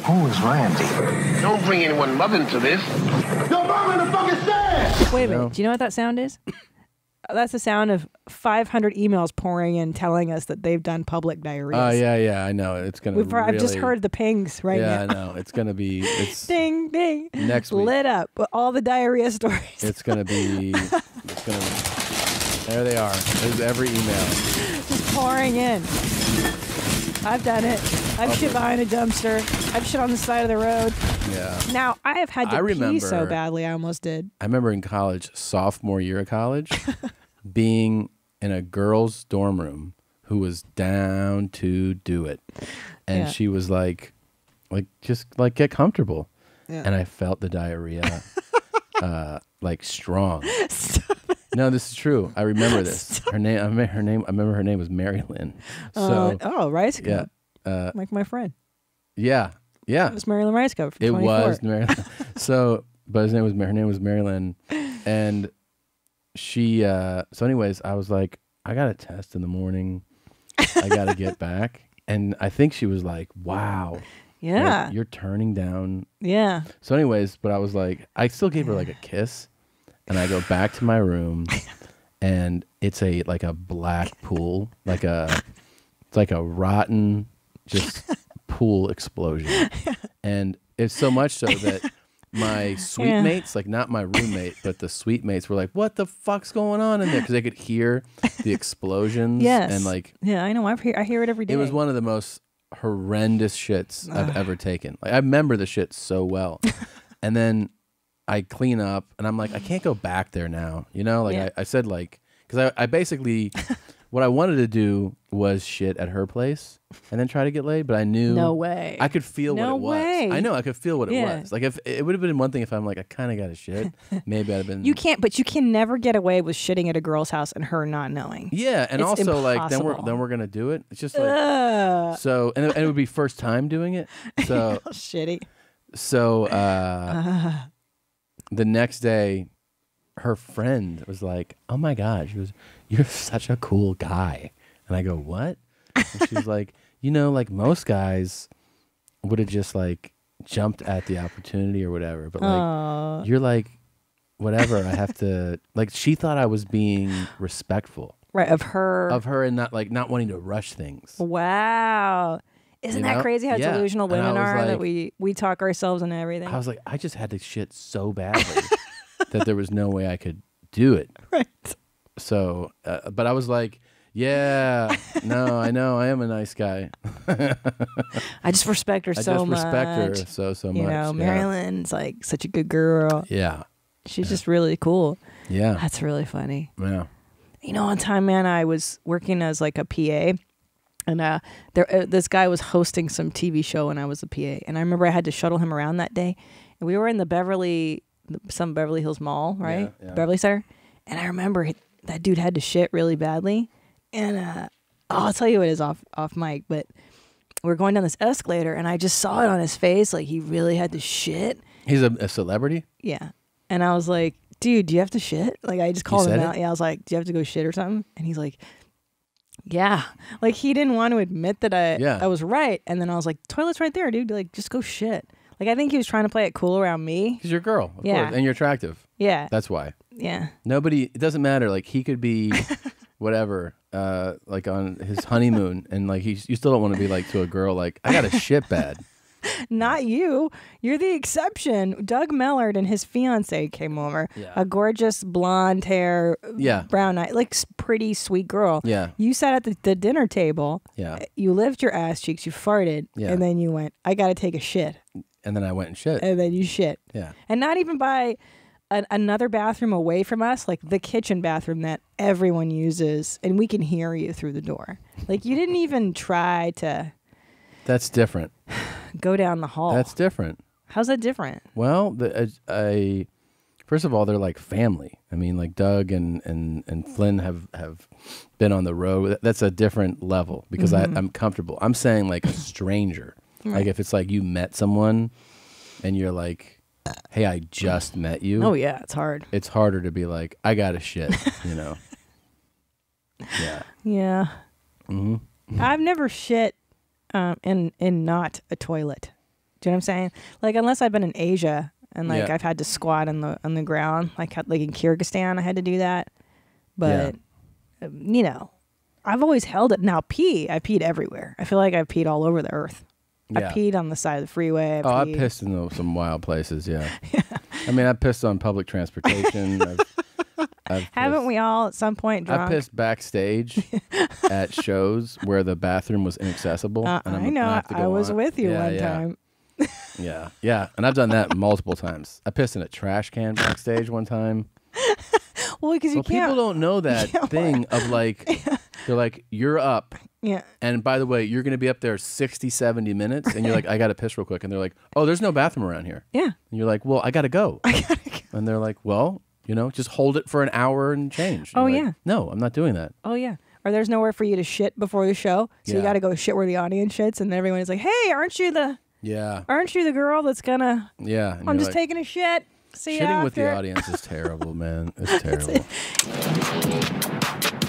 Who is Randy? Don't bring anyone mother into this. Yo, mom in the fucking stand! Wait a minute. Do you know what that sound is? That's the sound of 500 emails pouring in telling us that they've done public diarrhea. Oh, yeah, I know. It's going to really... I've just heard the pings right now. Yeah, I know. It's going to be... It's ding, ding. Next week. Lit up with all the diarrhea stories. It's going to be... There they are. There's every email. Just pouring in. I've done it. I've shit behind a dumpster. I've shit on the side of the road. Yeah. Now, I have had to pee so badly, I almost did. I remember in college, sophomore year of college, being in a girl's dorm room who was down to do it. And she was like, just get comfortable. Yeah. And I felt the diarrhea like strong. No, this is true. I remember this. Her name. I remember her name was Mary Lynn. So, Rice Cup. Yeah. Like my friend. Yeah. It was Mary Lynn Rice Cup. It 24. Was Mary Lynn. But her name was Mary Lynn, and she. So, anyways, I was like, I got a test in the morning. I got to get back, and I think she was like, "Wow, yeah, you're turning down." Yeah. So, anyways, but I was like, I still gave her like a kiss. And I go back to my room, and it's like a black pool, it's like a rotten, just pool explosion, and it's so much so that my suite mates, like not my roommate, but the suite mates were like, "What the fuck's going on in there?" Because they could hear the explosions. Yes. And like, yeah, I know. I hear it every day. It was one of the most horrendous shits I've ever taken. Like I remember the shit so well, and then I clean up and I'm like, I can't go back there now. You know, like I said, like, because I basically, what I wanted to do was shit at her place and then try to get laid, but I knew no way. I could feel what it was. I know I could feel what it Yeah. was. Like if it would have been one thing if I'm like, I kind of got to shit. Maybe I'd have been. You can't, but you can never get away with shitting at a girl's house and her not knowing. Yeah, and It's also like impossible. then we're gonna do it. It's just like so, and it would be first time doing it. So shitty. So the next day, her friend was like, "Oh my God," she was, "You're such a cool guy." And I go, "What?" And she's like, "You know, like most guys would have just like jumped at the opportunity or whatever, but like you're like, whatever. I have to like." She thought I was being respectful, right? Of her, and not wanting to rush things. Wow. Isn't that crazy how delusional women are, like, that we talk ourselves into everything? I was like, I just had to shit so badly that there was no way I could do it. Right. So, but I was like, yeah, no, I know, I am a nice guy. I just respect her so much. I just respect her so much. You know, Marilyn's like such a good girl. Yeah. She's just really cool. Yeah. That's really funny. Yeah. You know, one time, man, I was working as like a PA. And this guy was hosting some TV show, and I was a PA. And I remember I had to shuttle him around that day. And we were in the Beverly Hills Mall, right? Yeah. Beverly Center. And I remember that dude had to shit really badly. And I'll tell you what it is off mic, but we're going down this escalator, and I just saw it on his face, like he really had to shit. He's a celebrity? Yeah. And I was like, dude, do you have to shit? Like, I just called him out. Yeah, I was like, do you have to go shit or something? And he's like, yeah. Like, he didn't want to admit that I was right. And then I was like, toilet's right there, dude. Like, just go shit. Like, I think he was trying to play it cool around me. Because you're a girl, of course. And you're attractive. Yeah. That's why. Yeah. It doesn't matter. Like, he could be whatever, like on his honeymoon. And, like, you still don't want to be like to a girl, like, I got a shit bad. Not you. You're the exception. Doug Mellard and his fiance came over. Yeah. A gorgeous blonde hair, brown eye, like pretty sweet girl. Yeah. You sat at the dinner table. Yeah. You lift your ass cheeks. You farted. Yeah. And then you went, I got to take a shit. And then I went and shit. And then you shit. Yeah. And not even by another bathroom away from us, like the kitchen bathroom that everyone uses, and we can hear you through the door. Like, you didn't even try to... That's different. Go down the hall. That's different. How's that different? Well, first of all, they're like family. I mean, like Doug and Flynn have been on the road. That's a different level because I'm comfortable. I'm saying like a stranger. Right. Like if it's like you met someone and you're like, hey, I just met you. Oh, yeah, it's hard. It's harder to be like, I got to shit, you know? Yeah. Yeah. I've never shit in not a toilet. Do you know what I'm saying? Like, unless I've been in Asia and like I've had to squat on the ground, like in Kyrgyzstan, I had to do that. But you know, I've always held it. Now I peed everywhere. I feel like I've peed all over the earth. I peed on the side of the freeway. I pissed in some wild places. Yeah. I mean, I pissed on public transportation. Haven't we all at some point drunk? I pissed backstage at shows where the bathroom was inaccessible. And I know. I was with you one time. Yeah. And I've done that multiple times. I pissed in a trash can backstage one time. Well, because you can't. People don't know that thing of like, they're like, you're up. Yeah. And by the way, you're going to be up there 60, 70 minutes. And you're like, I got to piss real quick. And they're like, oh, there's no bathroom around here. Yeah. And you're like, well, I got to go. And they're like, well, you know, just hold it for an hour and change. And yeah. No, I'm not doing that. Oh, yeah. Or there's nowhere for you to shit before the show. So you got to go shit where the audience shits. And everyone is like, hey, aren't you the girl that's going to. Yeah. I'm just taking a shit. See you after. Shitting with the audience is terrible, man. It's terrible.